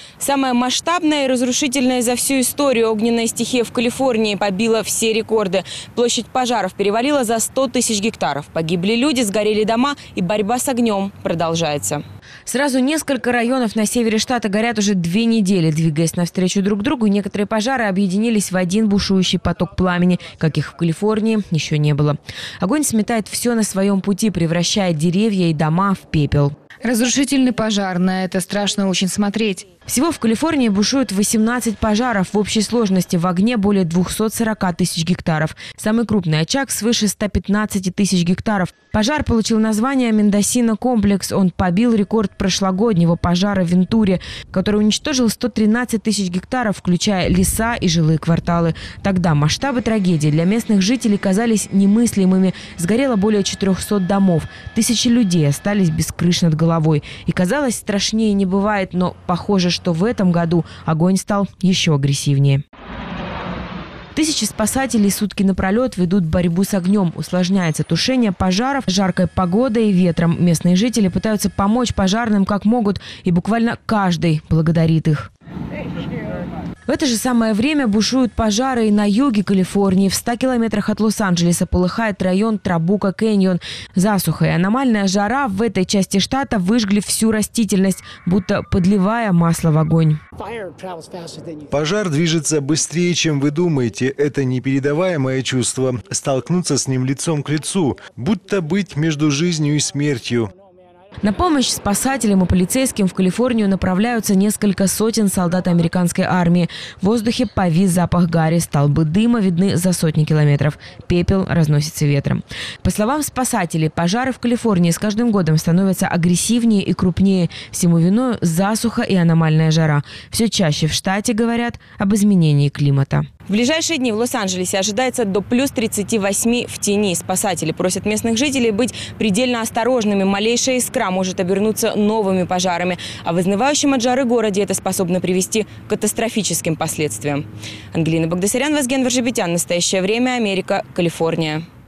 Самая масштабная и разрушительная за всю историю огненная стихия в Калифорнии побила все рекорды. Площадь пожаров перевалила за 100 тысяч гектаров. Погибли люди, сгорели дома, и борьба с огнем продолжается. Сразу несколько районов на севере штата горят уже 2 недели. Двигаясь навстречу друг другу, некоторые пожары объединились в один бушующий поток пламени, каких в Калифорнии еще не было. Огонь сметает все на своем пути, превращая деревья и дома в пепел. Разрушительный пожар. На это страшно очень смотреть. Всего в Калифорнии бушует 18 пожаров. В общей сложности в огне более 240 тысяч гектаров. Самый крупный очаг свыше 115 тысяч гектаров. Пожар получил название Мендосино комплекс. Он побил рекорд прошлогоднего пожара в Вентуре, который уничтожил 113 тысяч гектаров, включая леса и жилые кварталы. Тогда масштабы трагедии для местных жителей казались немыслимыми. Сгорело более 400 домов. Тысячи людей остались без крыш над головой. И казалось, страшнее не бывает, но похоже, что в этом году огонь стал еще агрессивнее. Тысячи спасателей сутки напролет ведут борьбу с огнем. Усложняется тушение пожаров жаркой погодой и ветром. Местные жители пытаются помочь пожарным как могут, и буквально каждый благодарит их. В это же самое время бушуют пожары и на юге Калифорнии. В 100 километрах от Лос-Анджелеса полыхает район Трабука-Кэньон. Засуха и аномальная жара в этой части штата выжгли всю растительность, будто подливая масло в огонь. Пожар движется быстрее, чем вы думаете. Это непередаваемое чувство. Столкнуться с ним лицом к лицу, будто быть между жизнью и смертью. На помощь спасателям и полицейским в Калифорнию направляются несколько сотен солдат американской армии. В воздухе повис запах гари, столбы дыма видны за сотни километров. Пепел разносится ветром. По словам спасателей, пожары в Калифорнии с каждым годом становятся агрессивнее и крупнее. Всему виною засуха и аномальная жара. Все чаще в штате говорят об изменении климата. В ближайшие дни в Лос-Анджелесе ожидается до плюс 38 в тени. Спасатели просят местных жителей быть предельно осторожными. Малейшая искра может обернуться новыми пожарами. А в изнывающем от жары городе это способно привести к катастрофическим последствиям. Ангелина Багдасарян, Вазген Варжебетян. Настоящее время. Америка. Калифорния.